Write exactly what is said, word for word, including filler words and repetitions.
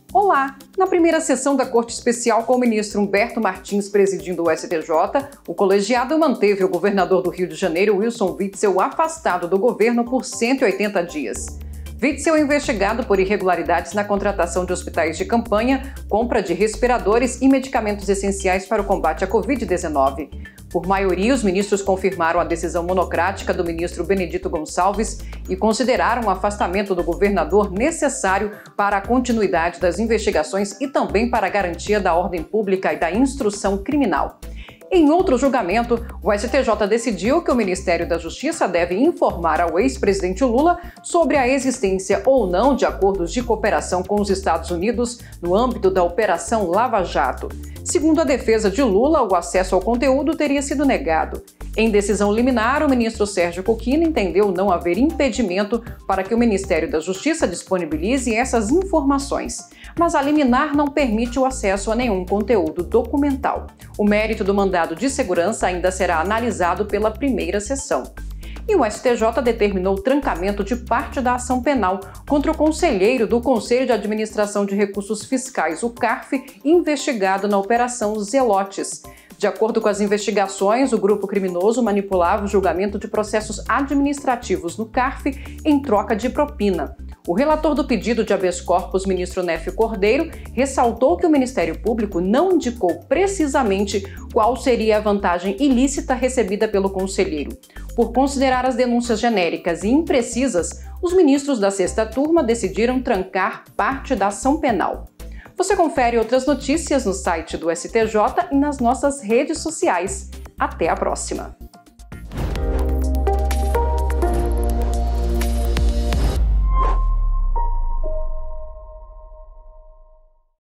Olá! Na primeira sessão da Corte Especial com o ministro Humberto Martins presidindo o S T J, o colegiado manteve o governador do Rio de Janeiro, Wilson Witzel, afastado do governo por cento e oitenta dias. Witzel é investigado por irregularidades na contratação de hospitais de campanha, compra de respiradores e medicamentos essenciais para o combate à covid dezenove. Por maioria, os ministros confirmaram a decisão monocrática do ministro Benedito Gonçalves e consideraram o afastamento do governador necessário para a continuidade das investigações e também para a garantia da ordem pública e da instrução criminal. Em outro julgamento, o S T J decidiu que o Ministério da Justiça deve informar ao ex-presidente Lula sobre a existência ou não de acordos de cooperação com os Estados Unidos no âmbito da Operação Lava Jato. Segundo a defesa de Lula, o acesso ao conteúdo teria sido negado. Em decisão liminar, o ministro Sérgio Coquino entendeu não haver impedimento para que o Ministério da Justiça disponibilize essas informações, mas a liminar não permite o acesso a nenhum conteúdo documental. O mérito do mandado de segurança ainda será analisado pela primeira sessão. E o S T J determinou o trancamento de parte da ação penal contra o conselheiro do Conselho de Administração de Recursos Fiscais, o CARF, investigado na Operação Zelotes. De acordo com as investigações, o grupo criminoso manipulava o julgamento de processos administrativos no CARF em troca de propina. O relator do pedido de habeas corpus, ministro Néfio Cordeiro, ressaltou que o Ministério Público não indicou precisamente qual seria a vantagem ilícita recebida pelo conselheiro. Por considerar as denúncias genéricas e imprecisas, os ministros da sexta turma decidiram trancar parte da ação penal. Você confere outras notícias no site do S T J e nas nossas redes sociais. Até a próxima!